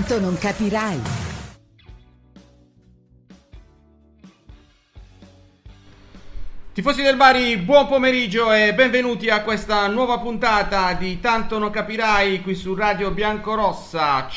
Tanto non capirai. Tifosi del Bari, buon pomeriggio e benvenuti a questa nuova puntata di Tanto non capirai qui su Radio Biancorossa,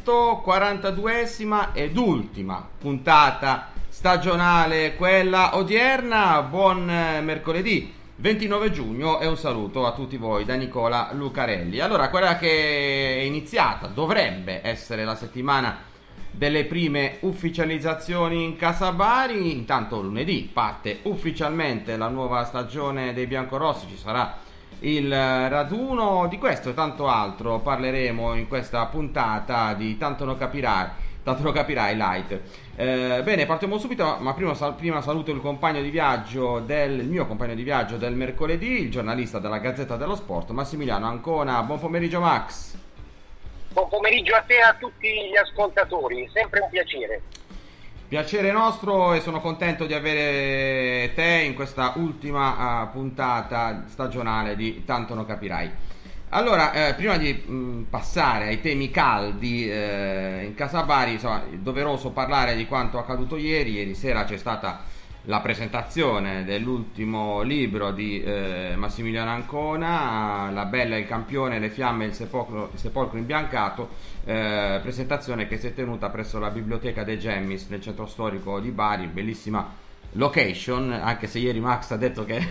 142esima ed ultima puntata stagionale, quella odierna. Buon mercoledì 29 giugno e un saluto a tutti voi da Nicola Lucarelli. Allora, quella che è iniziata dovrebbe essere la settimana delle prime ufficializzazioni in casa Bari. Intanto lunedì parte ufficialmente la nuova stagione dei biancorossi, ci sarà il raduno. Di questo e tanto altro parleremo in questa puntata di Tanto non capirai light. Bene, partiamo subito, ma prima saluto il mio compagno di viaggio del mercoledì, il giornalista della Gazzetta dello Sport, Massimiliano Ancona. Buon pomeriggio Max. Buon pomeriggio a te e a tutti gli ascoltatori, sempre un piacere. Piacere nostro, e sono contento di avere te in questa ultima puntata stagionale di Tanto non capirai. Allora, prima di passare ai temi caldi in casa Bari, insomma, è doveroso parlare di quanto accaduto ieri. Ieri sera c'è stata la presentazione dell'ultimo libro di Massimiliano Ancona, La Bella e il Campione, le fiamme e il sepolcro imbiancato, presentazione che si è tenuta presso la Biblioteca dei Gemmis nel centro storico di Bari. Bellissima location, anche se ieri Max ha detto che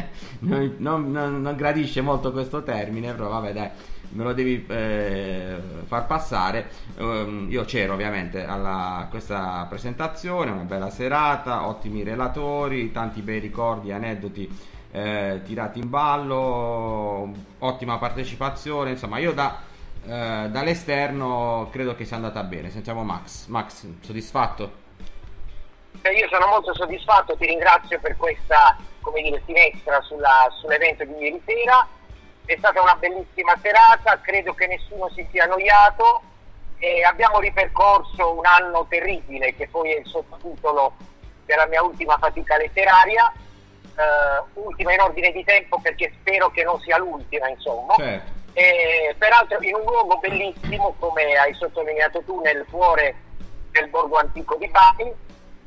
non gradisce molto questo termine, però vabbè, dai, me lo devi far passare. Io c'ero ovviamente a questa presentazione, una bella serata, ottimi relatori, tanti bei ricordi, aneddoti tirati in ballo, ottima partecipazione. Insomma, io dall'esterno credo che sia andata bene. Sentiamo Max, soddisfatto? Io sono molto soddisfatto, ti ringrazio per questa, finestra sull'evento di ieri sera. È stata una bellissima serata, credo che nessuno si sia annoiato e abbiamo ripercorso un anno terribile, che poi è il sottotitolo della mia ultima fatica letteraria, ultima in ordine di tempo perché spero che non sia l'ultima, insomma. Certo. E, peraltro in un luogo bellissimo, come hai sottolineato tu, nel cuore del borgo antico di Bari.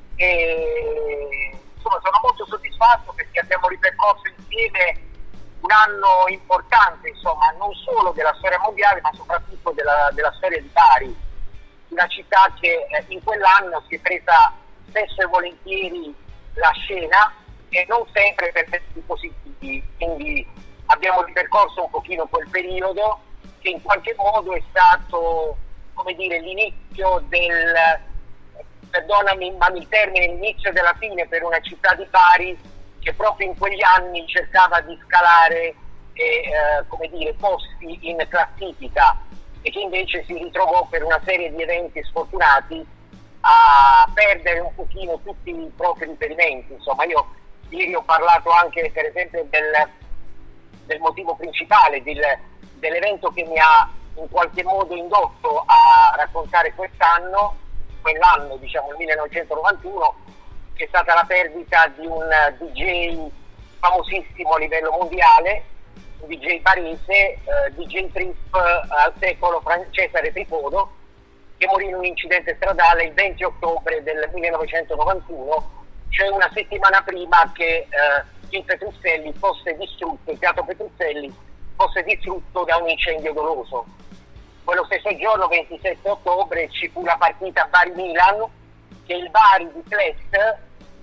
E insomma sono molto soddisfatto perché abbiamo ripercorso insieme un anno importante, insomma, non solo della storia mondiale ma soprattutto della storia di Bari, una città che in quell'anno si è presa spesso e volentieri la scena e non sempre per effetti positivi, quindi abbiamo ripercorso un pochino quel periodo che in qualche modo è stato, l'inizio perdonami ma il termine, l'inizio della fine per una città di Bari che proprio in quegli anni cercava di scalare posti in classifica e che invece si ritrovò per una serie di eventi sfortunati a perdere un pochino tutti i propri riferimenti. Insomma, io ieri ho parlato anche per esempio del motivo principale dell'evento che mi ha in qualche modo indotto a raccontare quell'anno, il 1991, che è stata la perdita di un DJ famosissimo a livello mondiale, un DJ barese, DJ Trip al secolo, Cesare Tripodo, che morì in un incidente stradale il 20 ottobre del 1991, cioè una settimana prima che il Petruzzelli fosse distrutto, il Teatro Petruzzelli fosse distrutto da un incendio doloso. Quello stesso giorno, 27 ottobre, ci fu la partita Bari-Milan, che il Bari di Clet,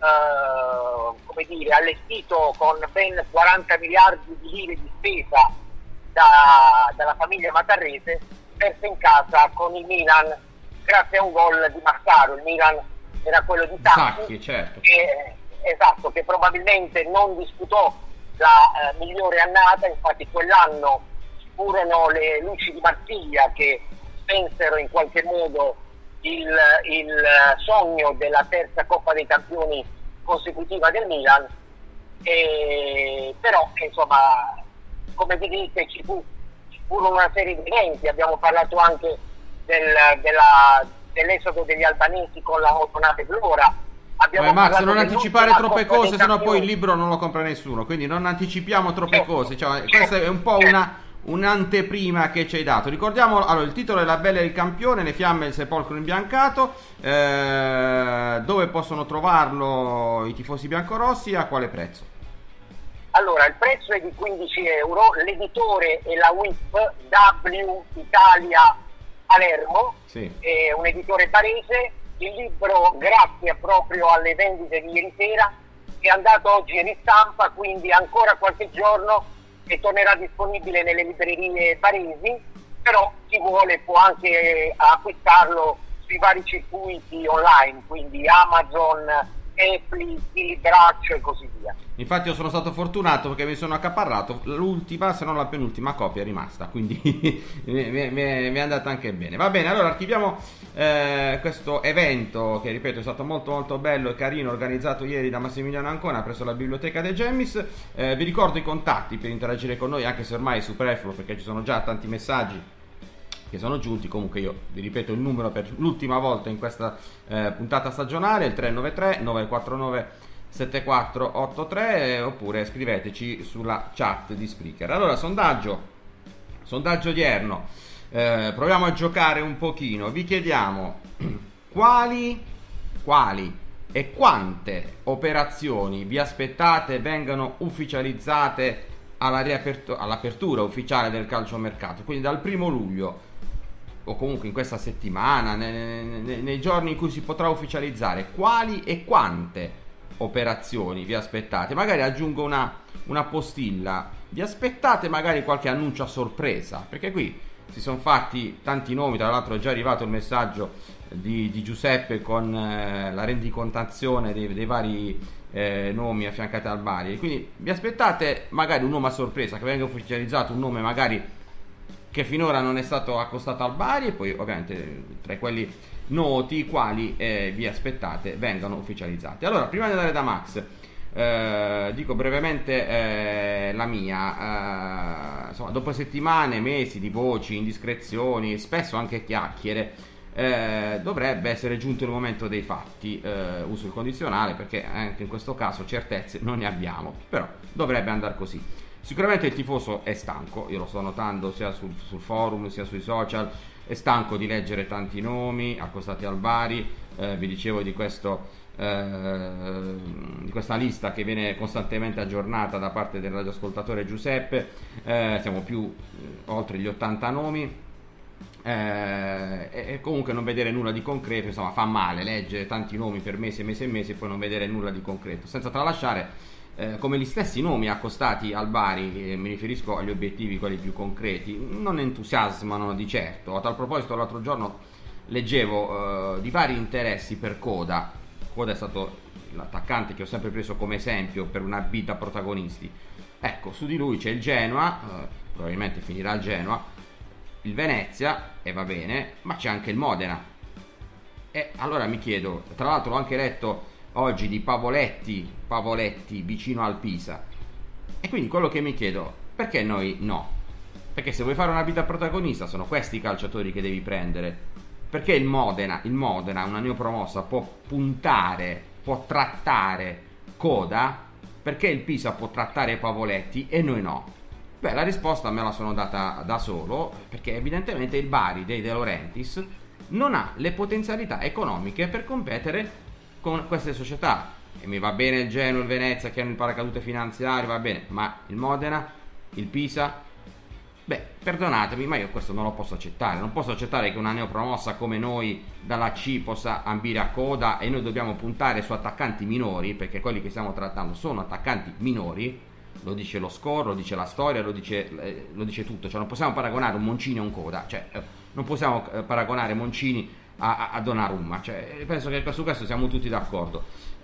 allestito con ben 40 miliardi di lire di spesa dalla famiglia Matarrese, perse in casa con il Milan grazie a un gol di Massaro. Il Milan era quello di Sacchi, certo. che probabilmente non disputò la migliore annata, infatti quell'anno furono le luci di Marsiglia che spensero in qualche modo il sogno della terza Coppa dei Campioni consecutiva del Milan, però insomma, come vedete ci furono una serie di eventi. Abbiamo parlato anche dell'esodo degli albanesi con la motonave Glora. Max, non anticipare troppe cose, sennò poi il libro non lo compra nessuno, quindi non anticipiamo troppe cose. Cioè, questa è un po' un'anteprima che ci hai dato. Ricordiamo, allora, il titolo è La Bella e il Campione, le fiamme e il sepolcro imbiancato. Dove possono trovarlo i tifosi biancorossi e a quale prezzo? Allora, il prezzo è di 15 euro, l'editore è la WIP W Italia Palermo, sì. È un editore barese. Il libro, grazie proprio alle vendite di ieri sera, è andato oggi in ristampa, quindi ancora qualche giorno e tornerà disponibile nelle librerie baresi, però chi vuole può anche acquistarlo sui vari circuiti online, quindi Amazon, Apple, Braccio e così via. Infatti io sono stato fortunato perché mi sono accaparrato l'ultima, se non la penultima copia è rimasta, quindi mi è andata anche bene. Va bene, allora archiviamo questo evento che, ripeto, è stato molto molto bello e carino, organizzato ieri da Massimiliano Ancona presso la biblioteca De Gemmis. Vi ricordo i contatti per interagire con noi, anche se ormai è superfluo perché ci sono già tanti messaggi che sono giunti. Comunque io vi ripeto il numero per l'ultima volta in questa puntata stagionale, il 393 949 7483, oppure scriveteci sulla chat di Spreaker. Allora, sondaggio odierno, proviamo a giocare un pochino. Vi chiediamo quali e quante operazioni vi aspettate vengano ufficializzate all'apertura ufficiale del calciomercato, quindi dal 1° luglio o comunque in questa settimana, nei giorni in cui si potrà ufficializzare. Quali e quante operazioni vi aspettate? Magari aggiungo una postilla: vi aspettate magari qualche annuncio a sorpresa? Perché qui si sono fatti tanti nomi, tra l'altro è già arrivato il messaggio di Giuseppe con la rendicontazione dei vari nomi affiancati al Bari. Quindi vi aspettate magari un nome a sorpresa, che venga ufficializzato un nome magari che finora non è stato accostato al Bari, e poi ovviamente tra quelli noti quali vi aspettate vengano ufficializzati. Allora, prima di andare da Max, dico brevemente la mia. Insomma, dopo settimane, mesi di voci, indiscrezioni, spesso anche chiacchiere, dovrebbe essere giunto il momento dei fatti. Uso il condizionale perché anche in questo caso certezze non ne abbiamo, però dovrebbe andare così. Sicuramente il tifoso è stanco, io lo sto notando sia sul forum sia sui social, è stanco di leggere tanti nomi accostati al Bari. Vi dicevo di questa lista che viene costantemente aggiornata da parte del radioascoltatore Giuseppe. Siamo più oltre gli 80 nomi, e comunque non vedere nulla di concreto, insomma, fa male leggere tanti nomi per mesi e mesi e mesi e poi non vedere nulla di concreto, senza tralasciare come gli stessi nomi accostati al Bari, mi riferisco agli obiettivi, quelli più concreti, non entusiasmano di certo. A tal proposito, l'altro giorno leggevo di vari interessi per Coda. Coda è stato l'attaccante che ho sempre preso come esempio per una B da protagonisti. Ecco, su di lui c'è il Genoa, probabilmente finirà il Genoa, il Venezia, e va bene, ma c'è anche il Modena. E allora mi chiedo, tra l'altro l'ho anche letto oggi di Pavoletti vicino al Pisa, e quindi quello che mi chiedo, perché noi no? Perché se vuoi fare una vita protagonista sono questi i calciatori che devi prendere. Perché il Modena, una neopromossa, può puntare, può trattare Coda, perché il Pisa può trattare Pavoletti e noi no? Beh, la risposta me la sono data da solo, perché evidentemente il Bari dei De Laurentiis non ha le potenzialità economiche per competere con queste società. E mi va bene il Genoa, il Venezia che hanno il paracadute finanziario, va bene, ma il Modena, il Pisa, beh, perdonatemi, ma io questo non lo posso accettare. Non posso accettare che una neopromossa come noi dalla C possa ambire a Coda e noi dobbiamo puntare su attaccanti minori, perché quelli che stiamo trattando sono attaccanti minori. Lo dice lo score, lo dice la storia, lo dice tutto. Cioè non possiamo paragonare un Moncini a un Coda, cioè non possiamo paragonare Moncini a Donnarumma, cioè penso che su questo siamo tutti d'accordo.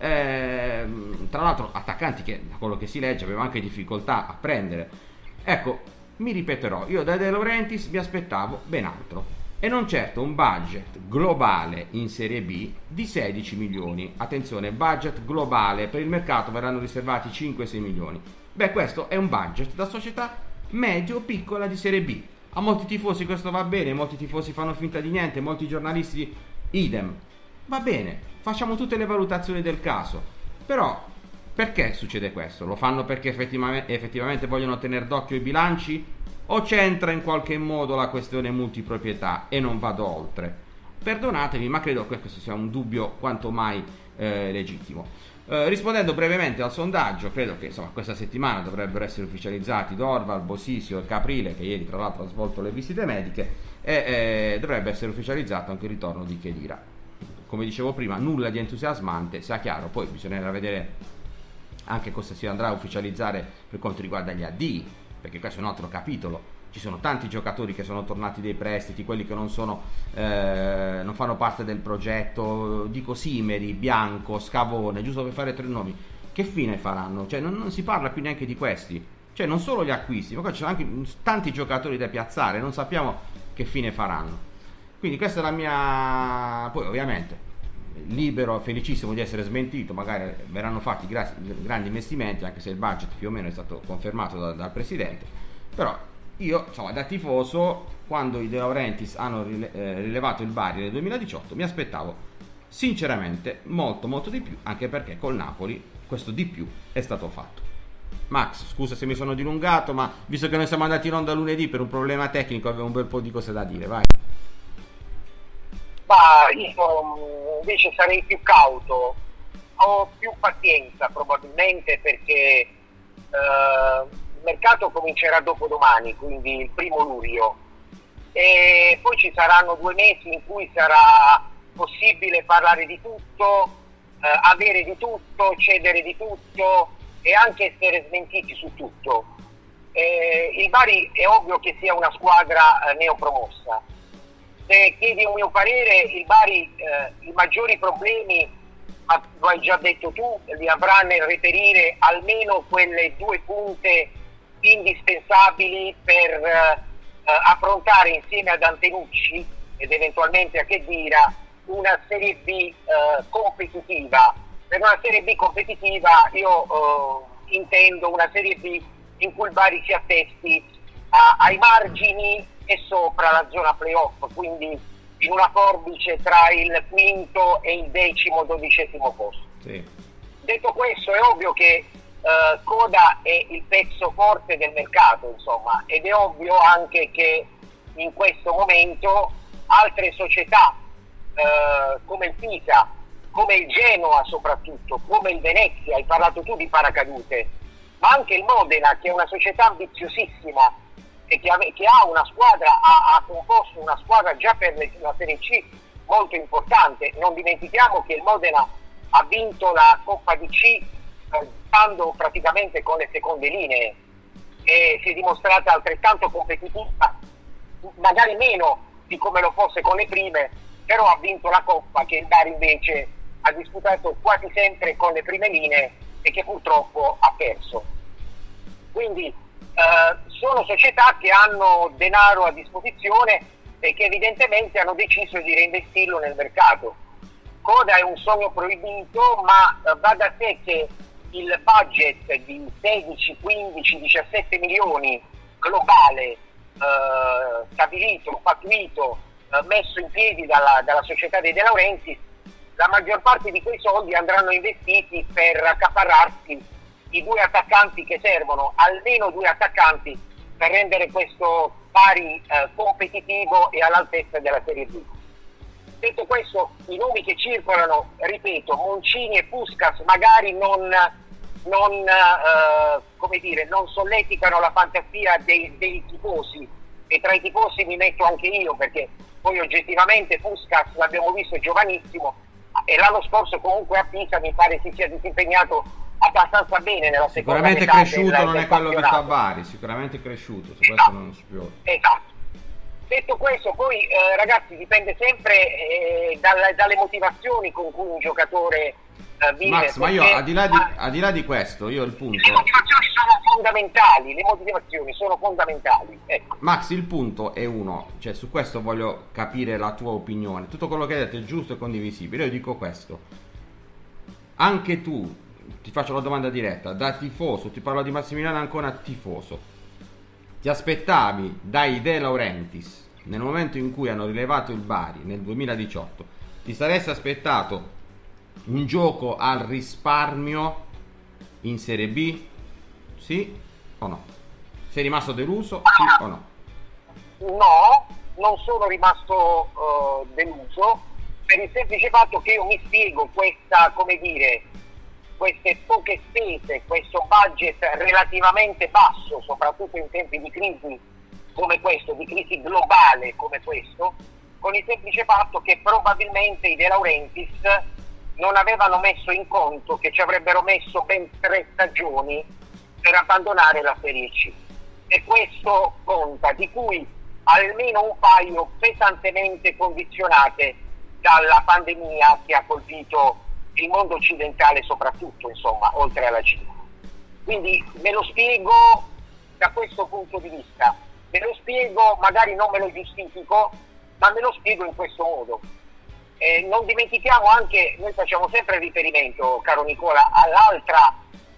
Tra l'altro attaccanti che, da quello che si legge, avevano anche difficoltà a prendere. Ecco, mi ripeterò, io da De Laurentiis mi aspettavo ben altro, e non certo un budget globale in Serie B di 16 milioni. Attenzione, budget globale, per il mercato verranno riservati 5-6 milioni. Beh, questo è un budget da società medio-piccola di Serie B. A molti tifosi questo va bene, molti tifosi fanno finta di niente, molti giornalisti idem. Va bene, facciamo tutte le valutazioni del caso, però perché succede questo? Lo fanno perché effettivamente vogliono tenere d'occhio i bilanci o c'entra in qualche modo la questione multiproprietà e non vado oltre? Perdonatemi, ma credo che questo sia un dubbio quanto mai legittimo. Rispondendo brevemente al sondaggio, credo che insomma questa settimana dovrebbero essere ufficializzati Dorval, Bosisio e Caprile, che ieri tra l'altro ha svolto le visite mediche, e dovrebbe essere ufficializzato anche il ritorno di Khedira. Come dicevo prima, nulla di entusiasmante, sia chiaro, poi bisognerà vedere anche cosa si andrà a ufficializzare per quanto riguarda gli addii, perché questo è un altro capitolo. Ci sono tanti giocatori che sono tornati dei prestiti, quelli che non fanno parte del progetto, dico Simeri, Bianco, Scavone, giusto per fare 3 nomi. Che fine faranno? Cioè non si parla più neanche di questi, cioè non solo gli acquisti, ma qua ci sono anche tanti giocatori da piazzare, non sappiamo che fine faranno. Quindi questa è la mia... Poi ovviamente libero, felicissimo di essere smentito, magari verranno fatti grandi investimenti, anche se il budget più o meno è stato confermato dal presidente, però io insomma da tifoso, quando i De Laurentiis hanno rilevato il Bari nel 2018, mi aspettavo sinceramente molto di più, anche perché col Napoli questo di più è stato fatto. Max, scusa se mi sono dilungato, ma visto che noi siamo andati in onda lunedì per un problema tecnico avevo un bel po' di cose da dire, vai. Ma io invece sarei più cauto, ho più pazienza probabilmente, perché il mercato comincerà dopodomani, quindi il 1° luglio, e poi ci saranno 2 mesi in cui sarà possibile parlare di tutto, avere di tutto, cedere di tutto e anche essere smentiti su tutto. Il Bari è ovvio che sia una squadra neopromossa. Se chiedi un mio parere, il Bari i maggiori problemi, ma lo hai già detto tu, li avrà nel reperire almeno quelle 2 punte indispensabili per affrontare insieme ad Antenucci ed eventualmente a Khedira una Serie B competitiva. Per una Serie B competitiva io intendo una Serie B in cui il Bari si attesti ai margini e sopra la zona playoff, quindi in una forbice tra il 5° e il 10º, 12º posto. Sì. Detto questo, è ovvio che Coda è il pezzo forte del mercato, insomma, ed è ovvio anche che in questo momento altre società come il Pisa, come il Genoa soprattutto, come il Venezia, hai parlato tu di paracadute, ma anche il Modena, che è una società ambiziosissima e che ha una squadra, ha composto una squadra già per la Serie C molto importante. Non dimentichiamo che il Modena ha vinto la Coppa di C stando praticamente con le seconde linee e si è dimostrata altrettanto competitiva, magari meno di come lo fosse con le prime, però ha vinto la Coppa, che il Bari invece ha disputato quasi sempre con le prime linee e che purtroppo ha perso. Quindi sono società che hanno denaro a disposizione e che evidentemente hanno deciso di reinvestirlo nel mercato. Coda è un sogno proibito, ma va da sé che il budget di 16, 15, 17 milioni globale stabilito, pattuito, messo in piedi dalla società dei De Laurentiis, la maggior parte di quei soldi andranno investiti per accaparrarsi i 2 attaccanti che servono, almeno 2 attaccanti per rendere questo Bari competitivo e all'altezza della Serie B. Detto questo, i nomi che circolano, ripeto, Moncini e Puskás magari non solleticano la fantasia dei tifosi, e tra i tifosi mi metto anche io, perché poi oggettivamente Puskás l'abbiamo visto giovanissimo e l'anno scorso comunque a Pisa mi pare si sia disimpegnato abbastanza bene nella seconda metà. Sicuramente cresciuto, non è quello che fa a Bari, sicuramente cresciuto, su questo non si può. Esatto. Detto questo, poi ragazzi, dipende sempre dalle motivazioni con cui un giocatore vive. Max, ma io al di là di questo, io il punto... Le motivazioni sono fondamentali, le motivazioni sono fondamentali. Ecco. Max, il punto è uno, cioè su questo voglio capire la tua opinione. Tutto quello che hai detto è giusto e condivisibile. Io dico questo: anche tu, ti faccio la domanda diretta, da tifoso, ti parlo di Massimiliano Ancona tifoso, ti aspettavi dai De Laurentiis, nel momento in cui hanno rilevato il Bari nel 2018, ti saresti aspettato un gioco al risparmio in Serie B? Sì o no? Sei rimasto deluso, sì o no? No, non sono rimasto deluso, per il semplice fatto che io mi spiego questa, come dire, queste poche spese, questo budget relativamente basso, soprattutto in tempi di crisi come questo, di crisi globale come questo, con il semplice fatto che probabilmente i De Laurentiis non avevano messo in conto che ci avrebbero messo ben 3 stagioni per abbandonare la Serie C. E questo conta, di cui almeno un paio pesantemente condizionate dalla pandemia che ha colpito il mondo occidentale soprattutto, insomma, oltre alla Cina. Quindi me lo spiego da questo punto di vista, me lo spiego, magari non me lo giustifico, ma me lo spiego in questo modo. Non dimentichiamo anche, noi facciamo sempre riferimento, caro Nicola, all'altra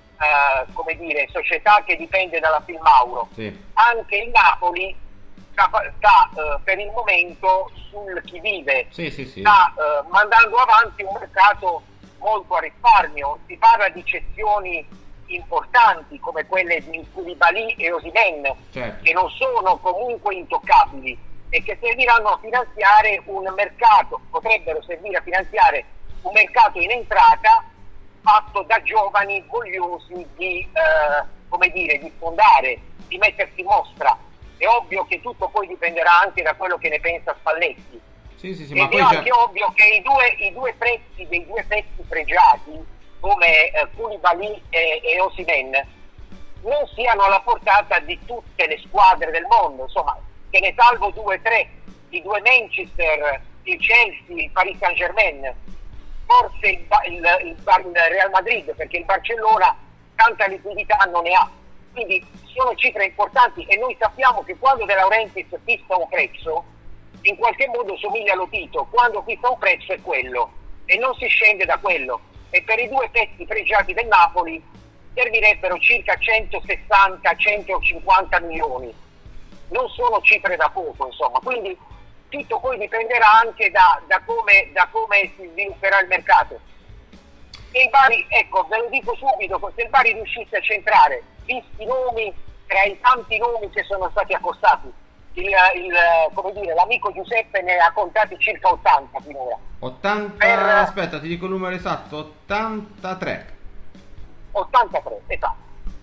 come dire, società che dipende dalla Filmauro. Sì. Anche il Napoli sta per il momento sul chi vive, Sì. sta mandando avanti un mercato molto a risparmio. Si parla di cessioni importanti come quelle di Koulibaly e Osimhen, certo, che non sono comunque intoccabili e che serviranno a finanziare un mercato, potrebbero servire a finanziare un mercato in entrata fatto da giovani vogliosi di, come dire, di sfondare, di mettersi in mostra. È ovvio che tutto poi dipenderà anche da quello che ne pensa Spalletti. sì, Ed è anche ovvio che i due prezzi dei due pezzi pregiati, come Koulibaly e Osimhen, non siano alla portata di tutte le squadre del mondo. Insomma, che ne salvo 2 o 3, i 2 Manchester, il Chelsea, il Paris Saint-Germain, forse il Real Madrid, perché il Barcellona tanta liquidità non ne ha. Quindi sono cifre importanti e noi sappiamo che quando De Laurentiis fissa un prezzo, in qualche modo somiglia allo Tito, quando fissa un prezzo è quello e non si scende da quello. E per i 2 pezzi pregiati del Napoli servirebbero circa 160-150 milioni. Non sono cifre da poco, insomma. Quindi tutto poi dipenderà anche da come si svilupperà il mercato. Se il Bari, ecco, ve lo dico subito, se il Bari riuscisse a centrare, visti i nomi, tra i tanti nomi che sono stati accostati, come dire, l'amico Giuseppe ne ha contati circa 80 finora. 80, aspetta, ti dico il numero esatto, 83. 83, esatto.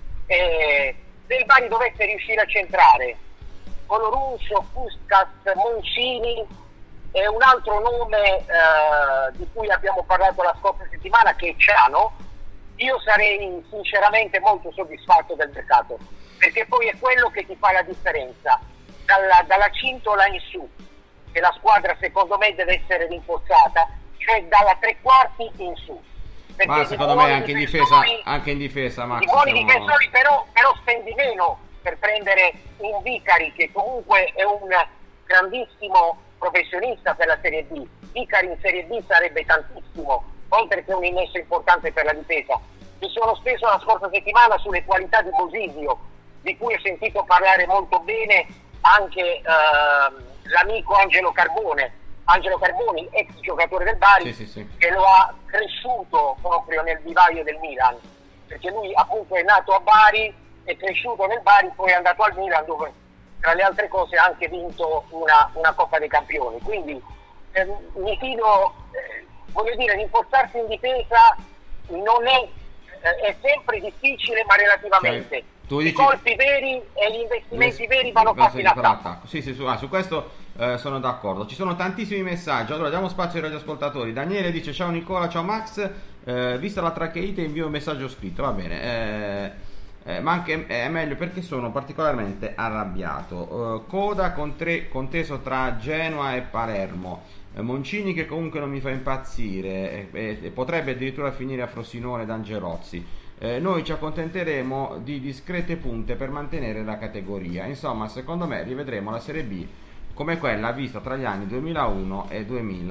Se il Bari dovesse riuscire a centrare Colorusso, Puskas, Moncini e un altro nome di cui abbiamo parlato la scorsa settimana, che è Ciano, io sarei sinceramente molto soddisfatto del mercato, perché poi è quello che ti fa la differenza dalla cintola in su, che la squadra secondo me deve essere rinforzata, cioè dalla 3/4 in su. Ma secondo me anche in difesa, Max, i buoni difensori però spendi meno per prendere un Vicari, che comunque è un grandissimo professionista per la Serie B. Vicari in Serie B sarebbe tantissimo, oltre che un innesso importante per la difesa. Mi sono speso la scorsa settimana sulle qualità di Bosisio, di cui ho sentito parlare molto bene anche l'amico Angelo Carboni, ex giocatore del Bari, sì. che lo ha cresciuto proprio nel vivaio del Milan, perché lui appunto è nato a Bari, è cresciuto nel Bari, poi è andato al Milan, dove tra le altre cose ha anche vinto una Coppa dei Campioni. Quindi mi fido, voglio dire, rinforzarsi in difesa non è sempre difficile, ma relativamente. I colpi veri e gli investimenti veri vanno fatti in attacco. Sì, su questo sono d'accordo. Ci sono tantissimi messaggi. Allora diamo spazio ai radioascoltatori. Daniele dice: ciao Nicola, ciao Max, vista la tracheite invio un messaggio scritto. Va bene, ma anche è meglio perché sono particolarmente arrabbiato. Coda conteso tra Genoa e Palermo, Moncini che comunque non mi fa impazzire, potrebbe addirittura finire a Frosinone d'Angelozzi. Noi ci accontenteremo di discrete punte per mantenere la categoria. Insomma, secondo me rivedremo la Serie B come quella vista tra gli anni 2001 e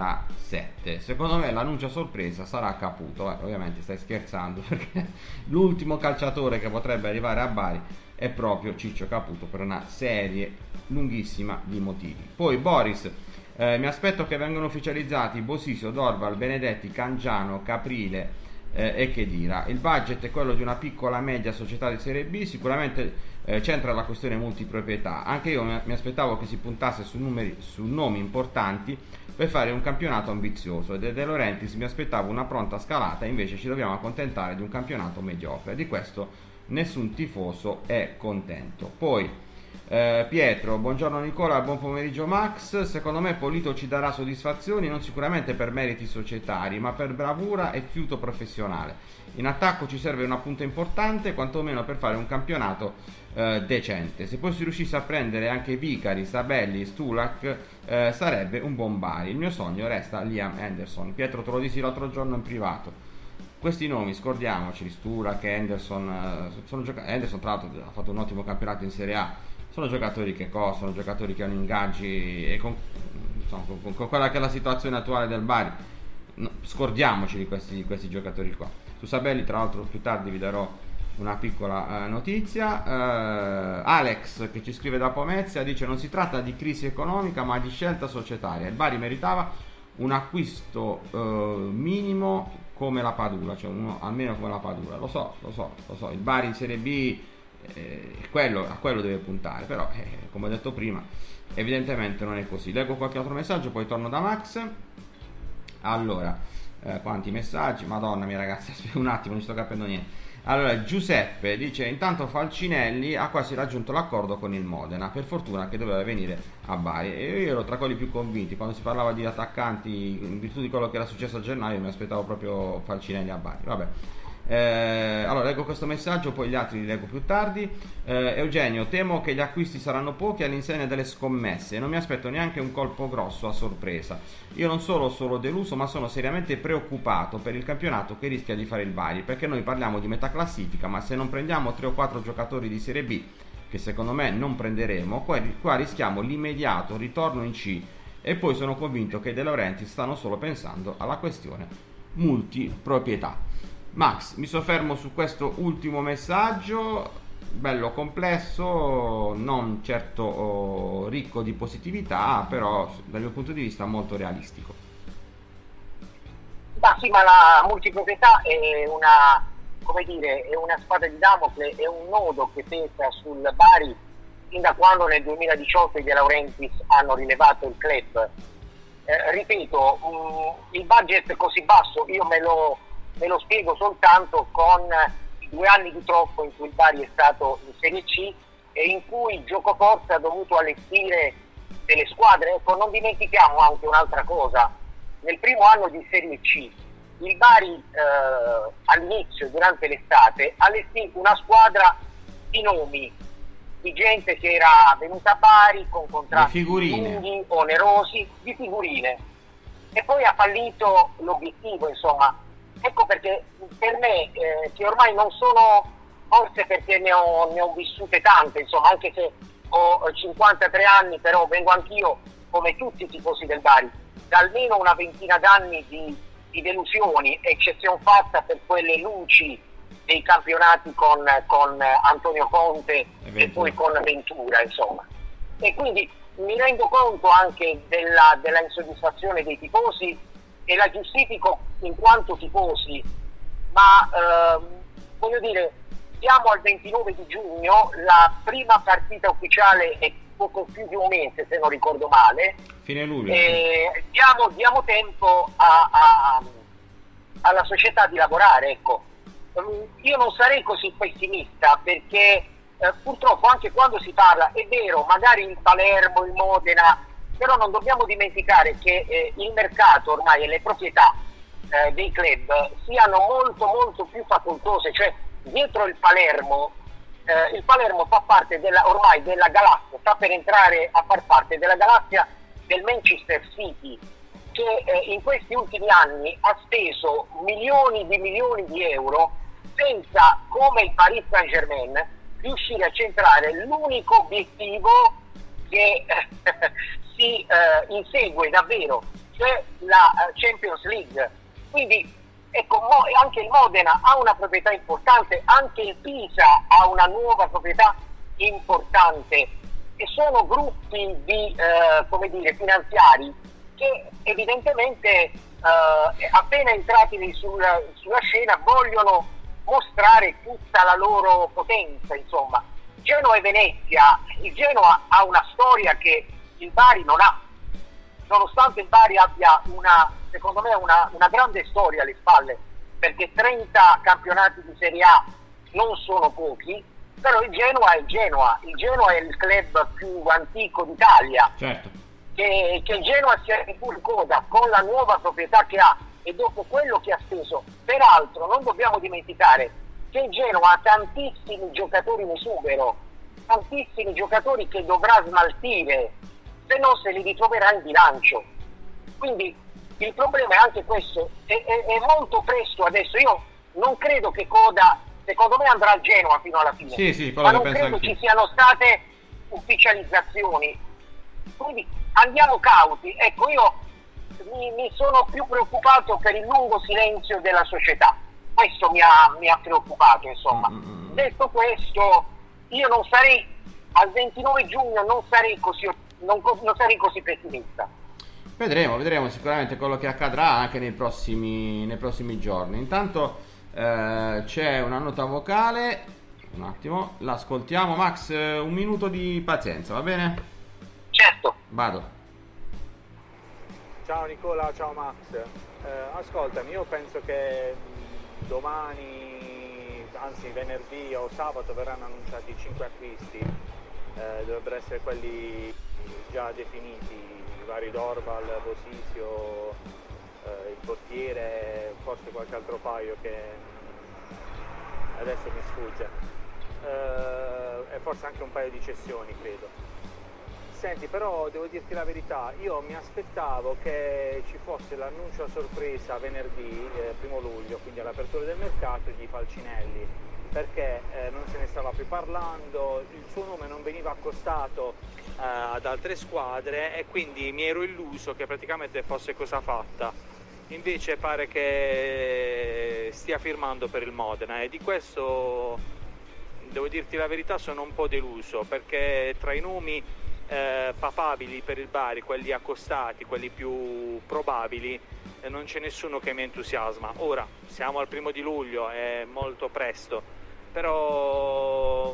2007. Secondo me l'annuncio a sorpresa sarà Caputo. Ovviamente stai scherzando, perché l'ultimo calciatore che potrebbe arrivare a Bari è proprio Ciccio Caputo, per una serie lunghissima di motivi. Poi Boris: mi aspetto che vengano ufficializzati Bosisio, Dorval, Benedetti, Cangiano, Caprile, e Khedira. Il budget è quello di una piccola media società di Serie B, sicuramente c'entra la questione multiproprietà. Anche io mi aspettavo che si puntasse su nomi importanti per fare un campionato ambizioso, e De Laurentiis mi aspettavo una pronta scalata, invece ci dobbiamo accontentare di un campionato mediocre. Di questo nessun tifoso è contento. Poi Pietro, buongiorno Nicola, buon pomeriggio Max. Secondo me Polito ci darà soddisfazioni, non sicuramente per meriti societari, ma per bravura e fiuto professionale. In attacco ci serve una punta importante, quantomeno per fare un campionato decente. Se poi si riuscisse a prendere anche Vicari, Sabelli, Stulak, sarebbe un buon Bari. Il mio sogno resta Liam Henderson. Pietro, te lo dissi l'altro giorno in privato. Questi nomi, scordiamoci, Stulak, Henderson, Henderson tra l'altro ha fatto un ottimo campionato in Serie A. Sono giocatori che costano, giocatori che hanno ingaggi, e con quella che è la situazione attuale del Bari, scordiamoci di questi giocatori qua. Su Sabelli, tra l'altro, più tardi vi darò una piccola notizia. Alex, che ci scrive da Pomezia, dice: non si tratta di crisi economica ma di scelta societaria. Il Bari meritava un acquisto minimo come la Padula, cioè uno almeno come la Padula. Lo so, il Bari in Serie B a quello deve puntare, però come ho detto prima evidentemente non è così. Leggo qualche altro messaggio, poi torno da Max. Allora, quanti messaggi, madonna mia ragazzi, aspetta un attimo, non sto capendo niente. Allora, Giuseppe dice: intanto Falcinelli ha quasi raggiunto l'accordo con il Modena, per fortuna che doveva venire a Bari, e io ero tra quelli più convinti. Quando si parlava di attaccanti, in virtù di quello che era successo a gennaio, mi aspettavo proprio Falcinelli a Bari. Vabbè. Allora leggo questo messaggio, poi gli altri li leggo più tardi. Eugenio: temo che gli acquisti saranno pochi all'insegna delle scommesse e non mi aspetto neanche un colpo grosso a sorpresa. Io non sono deluso, ma sono seriamente preoccupato per il campionato che rischia di fare il Bari, perché noi parliamo di metà classifica, ma se non prendiamo 3 o 4 giocatori di Serie B, che secondo me non prenderemo, qua rischiamo l'immediato ritorno in C, e poi sono convinto che De Laurentiis stanno solo pensando alla questione multiproprietà. Max, mi soffermo su questo ultimo messaggio, bello complesso, non certo ricco di positività, però dal mio punto di vista molto realistico. Sì, ma la multiproprietà è una, come dire, è una spada di Damocle, è un nodo che pesa sul Bari fin da quando nel 2018 i De Laurentiis hanno rilevato il club. Ripeto, il budget così basso io me lo spiego soltanto con i 2 anni di troppo in cui il Bari è stato in Serie C e in cui il giocoforza ha dovuto allestire delle squadre. Ecco, non dimentichiamo anche un'altra cosa: nel primo anno di Serie C il Bari all'inizio, durante l'estate, allestì una squadra di nomi, di gente che era venuta a Bari con contratti lunghi, onerosi, di figurine, e poi ha fallito l'obiettivo, insomma. Ecco perché per me, che ormai non sono, forse perché ne ho vissute tante, insomma, anche se ho 53 anni, però vengo anch'io, come tutti i tifosi del Bari, da almeno una ventina d'anni di delusioni, eccezione fatta per quelle luci dei campionati con Antonio Conte e poi con Ventura, insomma. E quindi mi rendo conto anche della insoddisfazione dei tifosi e la giustifico in quanto tifosi, ma voglio dire, siamo al 29 di giugno, la prima partita ufficiale è poco più di un mese, se non ricordo male. Fine luglio. Diamo tempo alla società di lavorare, ecco. Io non sarei così pessimista, perché purtroppo anche quando si parla, è vero, magari il Palermo, il Modena, però non dobbiamo dimenticare che il mercato ormai e le proprietà dei club siano molto molto più facoltose, cioè dietro il Palermo fa parte ormai della galassia, sta per entrare a far parte della galassia del Manchester City, che in questi ultimi anni ha speso milioni di euro senza, come il Paris Saint-Germain, riuscire a centrare l'unico obiettivo che si insegue davvero, cioè la Champions League. Quindi ecco, anche il Modena ha una proprietà importante, anche il Pisa ha una nuova proprietà importante, e sono gruppi di finanziari che evidentemente appena entrati sulla scena vogliono mostrare tutta la loro potenza, insomma. Genoa e Venezia, il Genoa ha una storia che il Bari non ha, nonostante il Bari abbia secondo me una grande storia alle spalle, perché 30 campionati di Serie A non sono pochi, però il Genoa è il Genoa è il club più antico d'Italia. Certo. Che il Genoa sia pure coda con la nuova proprietà che ha e dopo quello che ha speso. Peraltro non dobbiamo dimenticare che il Genoa ha tantissimi giocatori in esubero, tantissimi giocatori che dovrà smaltire, se no se li ritroverà in bilancio. Quindi il problema è anche questo, è molto presto adesso. Io non credo che Coda, secondo me andrà al Genoa fino alla fine, sì, ma non credo ci siano state ufficializzazioni, quindi andiamo cauti. Ecco, io mi sono più preoccupato per il lungo silenzio della società, questo mi ha preoccupato, insomma. Detto questo, io non sarei al 29 giugno non sarei così pessimista. Vedremo sicuramente quello che accadrà anche nei prossimi giorni. Intanto c'è una nota vocale, un attimo, l'ascoltiamo. Max, un minuto di pazienza, va bene? Certo. Vado. Ciao Nicola, ciao Max. Ascoltami, io penso che domani, anzi venerdì o sabato, verranno annunciati 5 acquisti. Dovrebbero essere quelli già definiti, i vari Dorval, Bosisio, il portiere, forse qualche altro paio che adesso mi sfugge, e forse anche un paio di cessioni, credo. Senti, però devo dirti la verità, io mi aspettavo che ci fosse l'annuncio a sorpresa venerdì, 1 luglio, quindi all'apertura del mercato, di Falcinelli, perché non se ne stava più parlando, il suo nome non veniva accostato ad altre squadre e quindi mi ero illuso che praticamente fosse cosa fatta. Invece pare che stia firmando per il Modena e di questo, devo dirti la verità, sono un po' deluso, perché tra i nomi papabili per il Bari, quelli accostati, quelli più probabili, non c'è nessuno che mi entusiasma. Ora siamo al 1 di luglio, è molto presto, però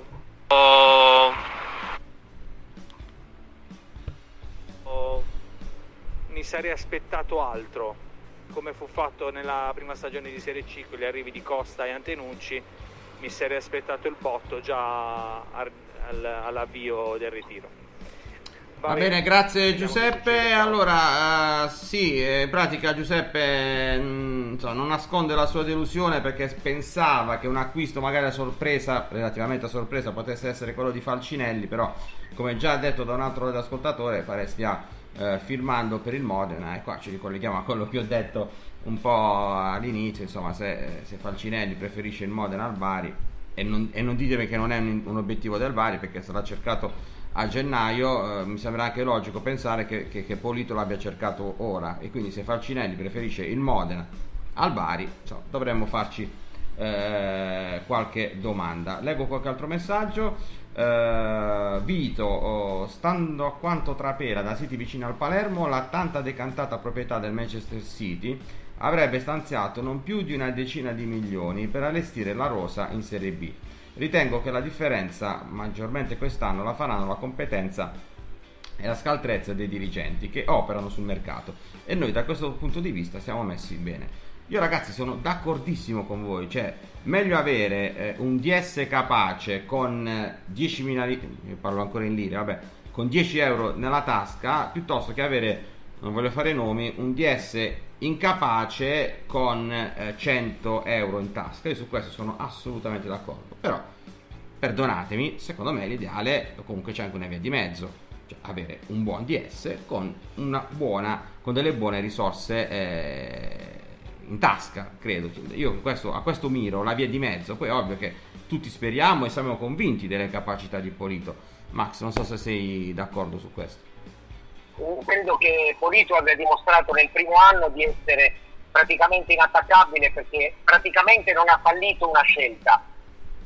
mi sarei aspettato altro, come fu fatto nella prima stagione di Serie C con gli arrivi di Costa e Antenucci. Mi sarei aspettato il botto già all'avvio del ritiro. Va bene, grazie Giuseppe. Allora, sì, in pratica Giuseppe non nasconde la sua delusione, perché pensava che un acquisto magari a sorpresa, relativamente a sorpresa, potesse essere quello di Falcinelli, però come già detto da un altro ascoltatore pare stia firmando per il Modena, e qua ci ricolleghiamo a quello che ho detto un po' all'inizio, insomma, se Falcinelli preferisce il Modena al Bari, e non ditemi che non è un obiettivo del Bari, perché sarà cercato a gennaio, mi sembra anche logico pensare che Polito l'abbia cercato ora, e quindi se Falcinelli preferisce il Modena al Bari, insomma, dovremmo farci qualche domanda. Leggo qualche altro messaggio. Vito, stando a quanto trapela da siti vicini al Palermo, la tanta decantata proprietà del Manchester City avrebbe stanziato non più di una decina di milioni per allestire la rosa in Serie B. Ritengo che la differenza maggiormente quest'anno la faranno la competenza e la scaltrezza dei dirigenti che operano sul mercato, e noi da questo punto di vista siamo messi bene. Io, ragazzi, sono d'accordissimo con voi, cioè meglio avere un DS capace con 10.000 parlo ancora in lire, vabbè, con 10 euro nella tasca, piuttosto che avere, non voglio fare nomi, un DS incapace con 100 euro in tasca. Io su questo sono assolutamente d'accordo, però perdonatemi, secondo me l'ideale, comunque c'è anche una via di mezzo, cioè avere un buon DS con delle buone risorse in tasca, credo. Io a questo miro, la via di mezzo. Poi è ovvio che tutti speriamo e siamo convinti delle capacità di Polito. Max, non so se sei d'accordo su questo. Credo che Polito abbia dimostrato nel primo anno di essere praticamente inattaccabile, perché praticamente non ha fallito una scelta.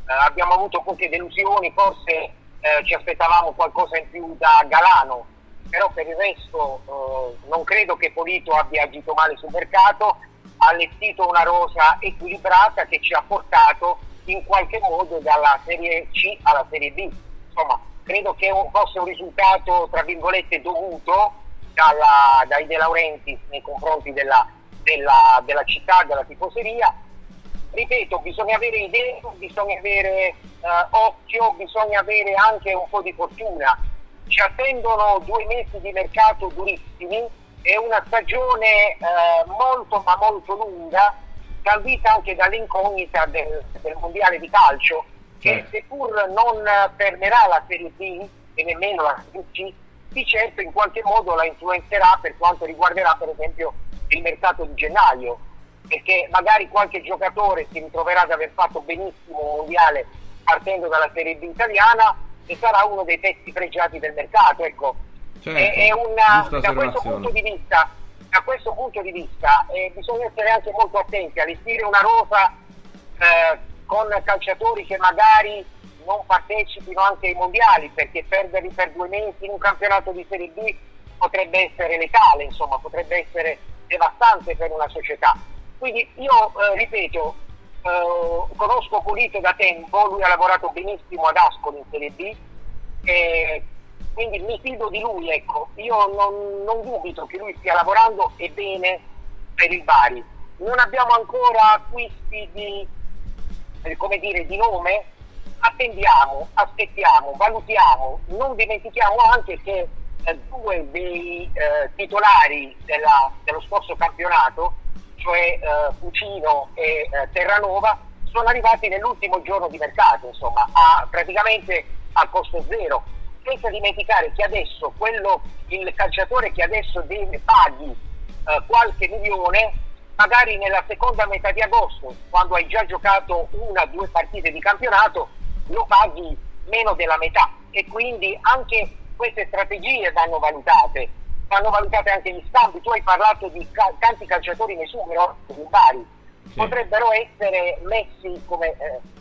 Abbiamo avuto poche delusioni, forse ci aspettavamo qualcosa in più da Galano, però per il resto non credo che Polito abbia agito male sul mercato, ha allestito una rosa equilibrata che ci ha portato in qualche modo dalla Serie C alla Serie B. Insomma, credo che fosse un risultato tra virgolette dovuto dai De Laurentiis nei confronti della città, della tifoseria. Ripeto, bisogna avere idee, bisogna avere occhio, bisogna avere anche un po' di fortuna. Ci attendono 2 mesi di mercato durissimi e una stagione molto ma molto lunga, scandita anche dall'incognita del mondiale di calcio, che seppur non fermerà la Serie B e nemmeno la Serie C, di certo in qualche modo la influenzerà per quanto riguarderà per esempio il mercato di gennaio, perché magari qualche giocatore si ritroverà ad aver fatto benissimo un mondiale partendo dalla Serie B italiana e sarà uno dei pezzi pregiati del mercato. Ecco, da questo punto di vista bisogna essere anche molto attenti a allestire una rosa con calciatori che magari non partecipino anche ai mondiali, perché perderli per 2 mesi in un campionato di Serie B potrebbe essere letale, insomma, potrebbe essere devastante per una società. Quindi io ripeto, conosco Polito da tempo, lui ha lavorato benissimo ad Ascoli in Serie B, quindi mi fido di lui, ecco. Io non dubito che lui stia lavorando e bene per il Bari. Non abbiamo ancora acquisti di nome, attendiamo, aspettiamo, valutiamo, non dimentichiamo anche che 2 dei titolari dello scorso campionato, cioè Fucino e Terranova, sono arrivati nell'ultimo giorno di mercato, insomma, praticamente a costo zero, senza dimenticare che adesso il calciatore che adesso paghi qualche milione, magari nella seconda metà di agosto, quando hai già giocato 1 o 2 partite di campionato, lo paghi meno della metà, e quindi anche queste strategie vanno valutate anche gli scambi. Tu hai parlato di tanti calciatori in esubero in Bari, potrebbero essere messi come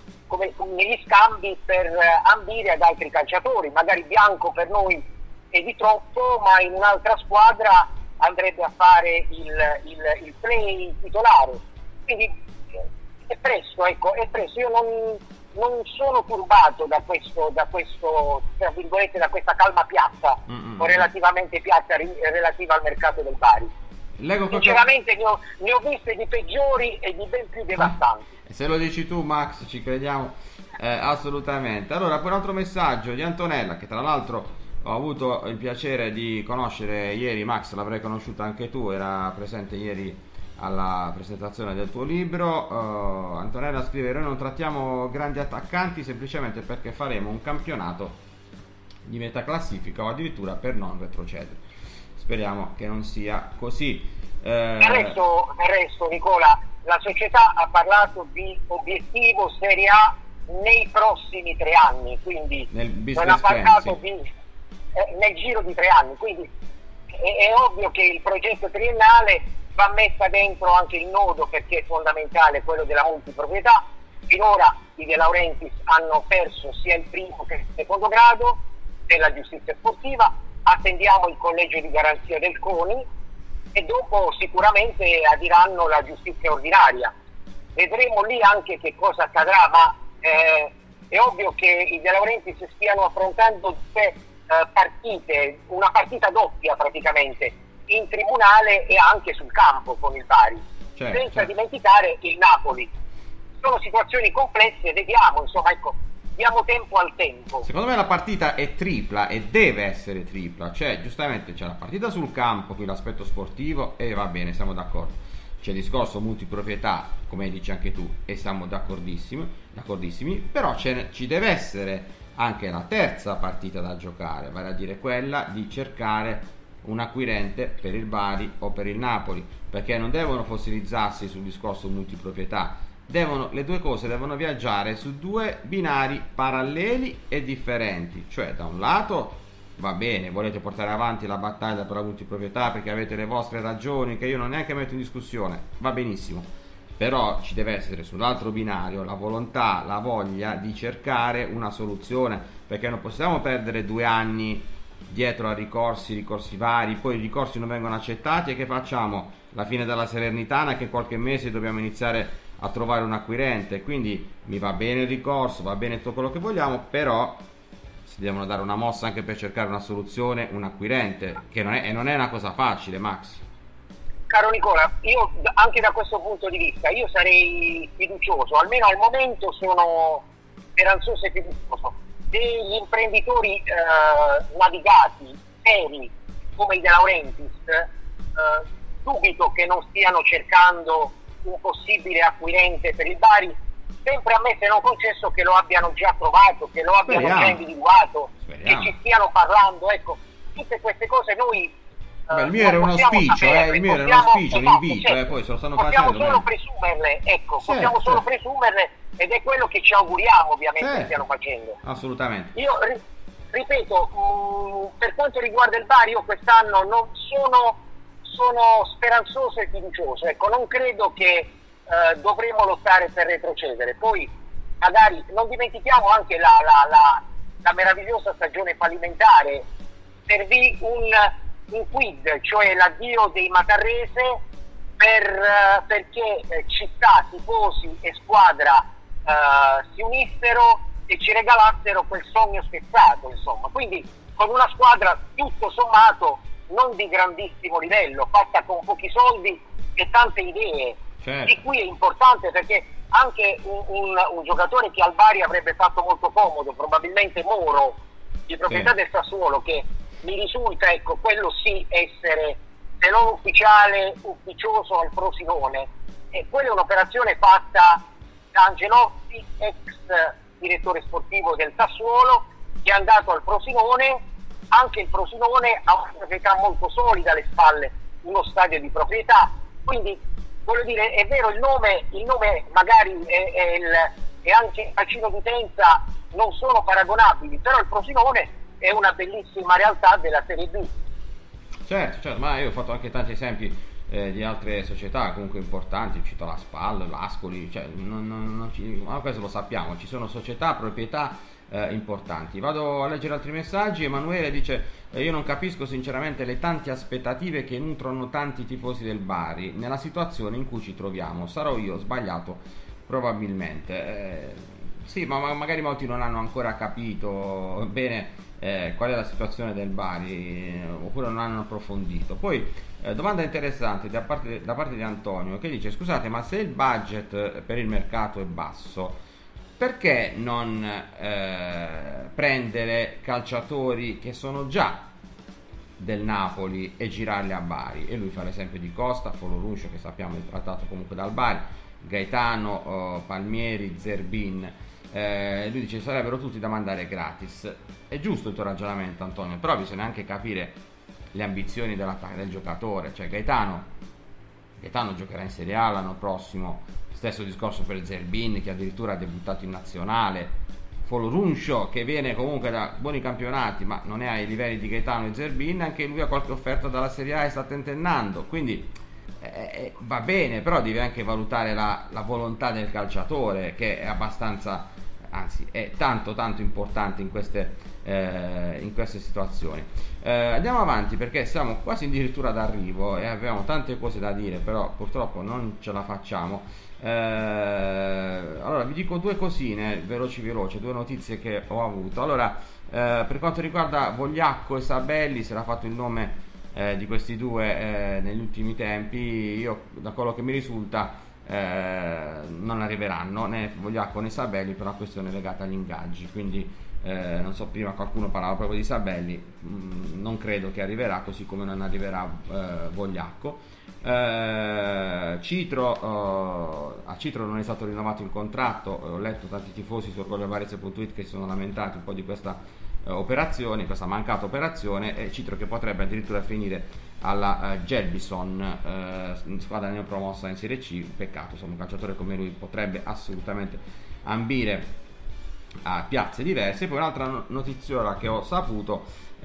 negli scambi per ambire ad altri calciatori. Magari Bianco per noi è di troppo, ma in un'altra squadra andrebbe a fare il play titolare. Quindi è presto, ecco, è presto. Io non sono turbato da questo tra virgolette, da questa calma piatta o relativamente piatta relativa al mercato del Bari. Sinceramente ne ho viste di peggiori e di ben più devastanti. Se lo dici tu, Max, ci crediamo assolutamente. Allora, poi un altro messaggio di Antonella, che tra l'altro ho avuto il piacere di conoscere ieri. Max, l'avrei conosciuta anche tu, era presente ieri alla presentazione del tuo libro. Antonella scrive: noi non trattiamo grandi attaccanti semplicemente perché faremo un campionato di metà classifica o addirittura per non retrocedere. Speriamo che non sia così. Del resto, Nicola, la società ha parlato di obiettivo Serie A nei prossimi 3 anni, quindi non ha parlato nel giro di 3 anni, quindi è ovvio che il progetto triennale va messa dentro anche il nodo, perché è fondamentale quello della multiproprietà. Finora i De Laurentiis hanno perso sia il primo che il secondo grado della giustizia sportiva, attendiamo il collegio di garanzia del CONI e dopo sicuramente adiranno la giustizia ordinaria. Vedremo lì anche che cosa accadrà, ma è ovvio che i De Laurentiis stiano affrontando 2 partite, una partita doppia praticamente, in tribunale e anche sul campo con il Bari, senza dimenticare il Napoli. Sono situazioni complesse, vediamo, insomma, ecco, diamo tempo al tempo. Secondo me la partita è tripla e deve essere tripla, cioè giustamente c'è la partita sul campo, qui l'aspetto sportivo, e va bene, siamo d'accordo, c'è il discorso multiproprietà, come dici anche tu, e siamo d'accordissimi, però ci deve essere anche la terza partita da giocare, vale a dire quella di cercare un acquirente per il Bari o per il Napoli, perché non devono fossilizzarsi sul discorso multiproprietà, le 2 cose devono viaggiare su 2 binari paralleli e differenti. Cioè, da un lato va bene, volete portare avanti la battaglia per la multiproprietà perché avete le vostre ragioni che io non neanche metto in discussione, va benissimo, però ci deve essere sull'altro binario la volontà, la voglia di cercare una soluzione, perché non possiamo perdere 2 anni dietro a ricorsi vari, poi i ricorsi non vengono accettati e che facciamo? La fine della Salernitana, che in qualche mese dobbiamo iniziare a trovare un acquirente. Quindi mi va bene il ricorso, va bene tutto quello che vogliamo, però si devono dare una mossa anche per cercare una soluzione, un acquirente, che non è una cosa facile, Max. Caro Nicola, io anche da questo punto di vista io sarei fiducioso, almeno al momento sono speranzoso e fiducioso. Degli imprenditori navigati, seri, come i De Laurentiis, dubito che non stiano cercando un possibile acquirente per il Bari, sempre a me se non concesso che lo abbiano già trovato, che lo abbiano già individuato, che ci stiano parlando, ecco, tutte queste cose noi il mio era un auspicio, il mio era un auspicio, un invito, poi se lo stanno possiamo facendo. Solo presumerle, ecco, possiamo solo presumerle, ed è quello che ci auguriamo ovviamente stiano facendo. Assolutamente. Io ripeto, per quanto riguarda il Bari, io quest'anno non sono speranzoso e fiducioso, ecco, non credo che dovremo lottare per retrocedere. Poi magari non dimentichiamo anche la meravigliosa stagione fallimentare, servì un quid, cioè l'addio dei Matarrese perché città, tifosi e squadra si unissero e ci regalassero quel sogno spezzato, insomma. Quindi con una squadra tutto sommato non di grandissimo livello, fatta con pochi soldi e tante idee, di cui è importante, perché anche un giocatore che al Bari avrebbe fatto molto comodo, probabilmente Moro, di proprietà del Sassuolo, che mi risulta, ecco, quello sì essere, se non ufficiale, ufficioso al Frosinone, e quella è un'operazione fatta da Angelotti, ex direttore sportivo del Sassuolo, che è andato al Frosinone. Anche il Frosinone ha una proprietà molto solida alle spalle, uno stadio di proprietà, quindi voglio dire, è vero, il nome magari e anche il bacino d'utenza non sono paragonabili, però il Frosinone è una bellissima realtà della Serie B. Certo, ma io ho fatto anche tanti esempi di altre società comunque importanti, cito la SPAL, l'Ascoli, cioè ma questo lo sappiamo, ci sono società, proprietà importanti. Vado a leggere altri messaggi. Emanuele dice: io non capisco sinceramente le tante aspettative che nutrono tanti tifosi del Bari nella situazione in cui ci troviamo. Sarò io sbagliato? Probabilmente sì, ma magari molti non hanno ancora capito bene qual è la situazione del Bari, oppure non hanno approfondito. Poi domanda interessante da parte di Antonio, che dice: scusate, ma se il budget per il mercato è basso, perché non prendere calciatori che sono già del Napoli e girarli a Bari? E lui fa l'esempio di Costa, Foloruncio, che sappiamo è trattato comunque dal Bari, Gaetano, Palmieri, Zerbin. Lui dice: sarebbero tutti da mandare gratis. È giusto il tuo ragionamento, Antonio, però bisogna anche capire le ambizioni del giocatore. Cioè Gaetano giocherà in Serie A l'anno prossimo, stesso discorso per Zerbin, che addirittura ha debuttato in nazionale, Foloruncio, che viene comunque da buoni campionati ma non è ai livelli di Gaetano e Zerbin, anche lui ha qualche offerta dalla Serie A e sta tentennando, quindi va bene, però devi anche valutare la volontà del calciatore, che è abbastanza, anzi è tanto importante in queste situazioni. Andiamo avanti, perché siamo quasi addirittura d'arrivo e abbiamo tante cose da dire, però purtroppo non ce la facciamo. Allora vi dico due cosine veloci, due notizie che ho avuto. Allora, per quanto riguarda Vogliacco e Sabelli, si era fatto il nome di questi due negli ultimi tempi. Io, da quello che mi risulta, non arriveranno né Vogliacco né Sabelli per una questione legata agli ingaggi, quindi non so, prima qualcuno parlava proprio di Sabelli, non credo che arriverà, così come non arriverà Vogliacco. A Citro non è stato rinnovato il contratto. Ho letto tanti tifosi su Varese.it che si sono lamentati un po' di questa operazione, questa mancata operazione, e Citro che potrebbe addirittura finire alla Gelbison, squadra neopromossa in Serie C. Peccato, insomma, un calciatore come lui potrebbe assolutamente ambire a piazze diverse. Poi un'altra notiziola che ho saputo,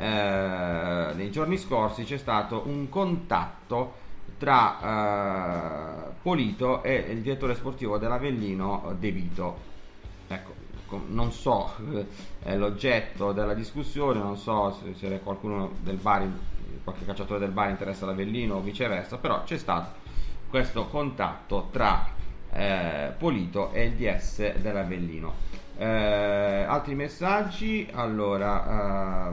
nei giorni scorsi c'è stato un contatto tra Polito e il direttore sportivo dell'Avellino, De Vito. Ecco, non so l'oggetto della discussione, non so se qualcuno del Bari, qualche calciatore del Bari interessa l'Avellino o viceversa, però c'è stato questo contatto tra Polito e il DS dell'Avellino. Altri messaggi, allora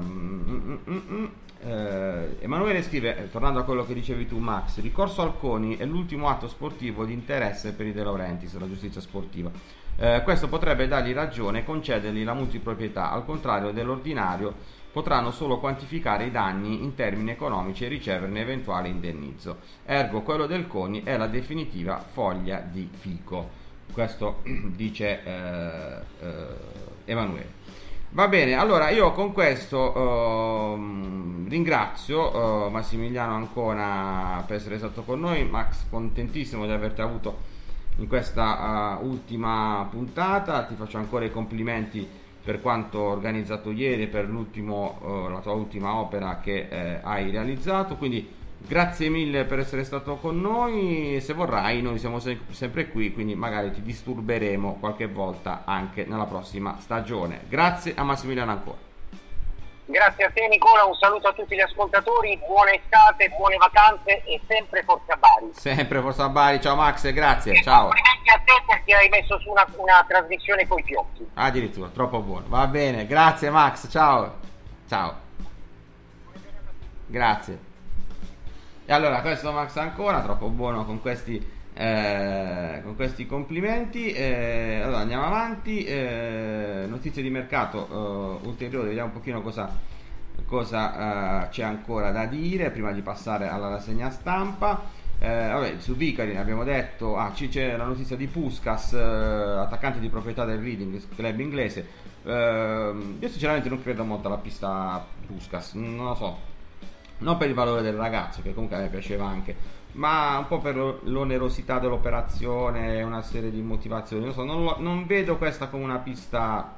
Emanuele scrive, tornando a quello che dicevi tu Max, ricorso al CONI è l'ultimo atto sportivo di interesse per i De Laurentiis, la giustizia sportiva. Questo potrebbe dargli ragione e concedergli la multiproprietà, al contrario dell'ordinario potranno solo quantificare i danni in termini economici e riceverne eventuale indennizzo. Ergo quello del CONI è la definitiva foglia di fico. Questo dice Emanuele. Va bene, allora io con questo ringrazio Massimiliano Ancona per essere stato con noi. Max, contentissimo di averti avuto in questa ultima puntata, ti faccio ancora i complimenti per quanto organizzato ieri, per la tua ultima opera che hai realizzato, quindi grazie mille per essere stato con noi. Se vorrai noi siamo sempre qui, quindi magari ti disturberemo qualche volta anche nella prossima stagione. Grazie a Massimiliano ancora. Grazie a te Nicola, un saluto a tutti gli ascoltatori, buona estate, buone vacanze e sempre Forza Bari. Sempre Forza Bari, ciao Max, grazie, ciao. Complimenti a te perché hai messo su una trasmissione coi fiocchi. Addirittura, troppo buono. Va bene, grazie Max, ciao. Ciao. Grazie. E allora, questo Max ancora, troppo buono con questi complimenti. Allora andiamo avanti, notizie di mercato ulteriori, vediamo un pochino cosa c'è ancora da dire prima di passare alla rassegna stampa. Vabbè, su Vicari abbiamo detto, c'è la notizia di Puskás, attaccante di proprietà del Reading, club inglese. Io sinceramente non credo molto alla pista Puskás, non lo so, non per il valore del ragazzo che comunque a me piaceva anche, ma un po' per l'onerosità dell'operazione, una serie di motivazioni. Non vedo questa come una pista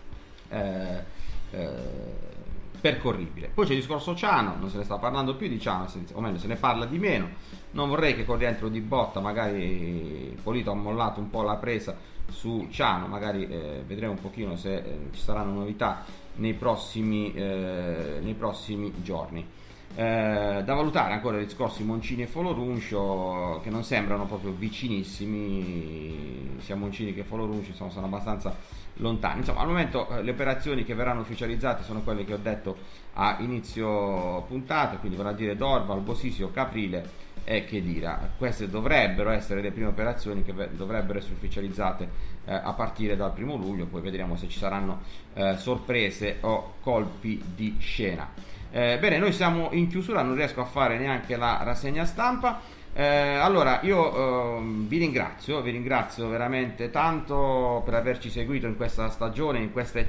percorribile. Poi c'è il discorso Ciano, non se ne sta parlando più di Ciano, o meglio se ne parla di meno. Non vorrei che con rientro di Botta magari Polito ha mollato un po' la presa su Ciano, magari vedremo un pochino se ci saranno novità nei prossimi giorni. Da valutare ancora i discorsi Moncini e Foloruncio, che non sembrano proprio vicinissimi, sia Moncini che Foloruncio sono abbastanza lontani. Insomma, al momento le operazioni che verranno ufficializzate sono quelle che ho detto a inizio puntata, quindi vorrà dire Dorval, Bosisio, Caprile e Khedira. Queste dovrebbero essere le prime operazioni che dovrebbero essere ufficializzate a partire dal 1 luglio, poi vedremo se ci saranno sorprese o colpi di scena. Bene, noi siamo in chiusura, non riesco a fare neanche la rassegna stampa. Allora io vi ringrazio veramente tanto per averci seguito in questa stagione, in queste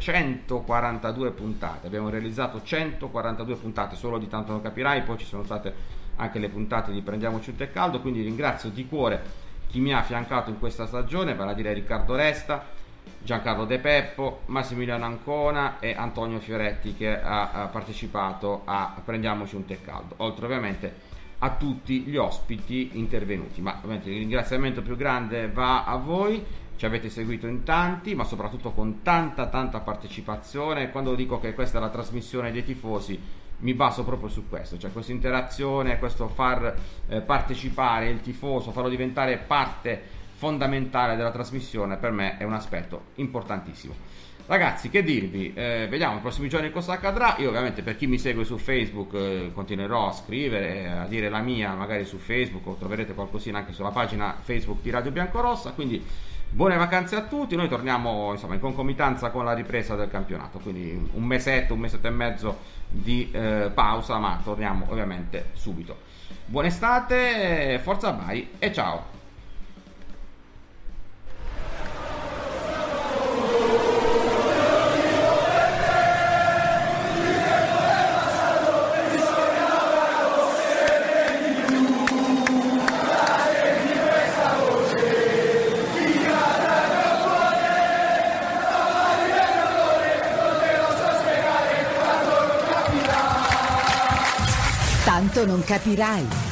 142 puntate. Abbiamo realizzato 142 puntate solo di Tanto Non Capirai, poi ci sono state anche le puntate di Prendiamoci un tè caldo, quindi ringrazio di cuore chi mi ha affiancato in questa stagione, vale a dire Riccardo Resta, Giancarlo De Peppo, Massimiliano Ancona e Antonio Fioretti, che ha partecipato a Prendiamoci un tè caldo, oltre ovviamente a tutti gli ospiti intervenuti. Ma ovviamente il ringraziamento più grande va a voi, ci avete seguito in tanti, ma soprattutto con tanta partecipazione. Quando dico che questa è la trasmissione dei tifosi, mi baso proprio su questo, cioè questa interazione, questo far partecipare il tifoso, farlo diventare parte fondamentale della trasmissione, per me è un aspetto importantissimo. Ragazzi, che dirvi, vediamo nei prossimi giorni cosa accadrà. Io ovviamente, per chi mi segue su Facebook, continuerò a scrivere, a dire la mia magari su Facebook, o troverete qualcosina anche sulla pagina Facebook di Radio Biancorossa. Quindi buone vacanze a tutti, noi torniamo insomma in concomitanza con la ripresa del campionato, quindi un mesetto e mezzo di pausa, ma torniamo ovviamente subito. Buona estate, forza Bari e ciao! Tanto non capirai.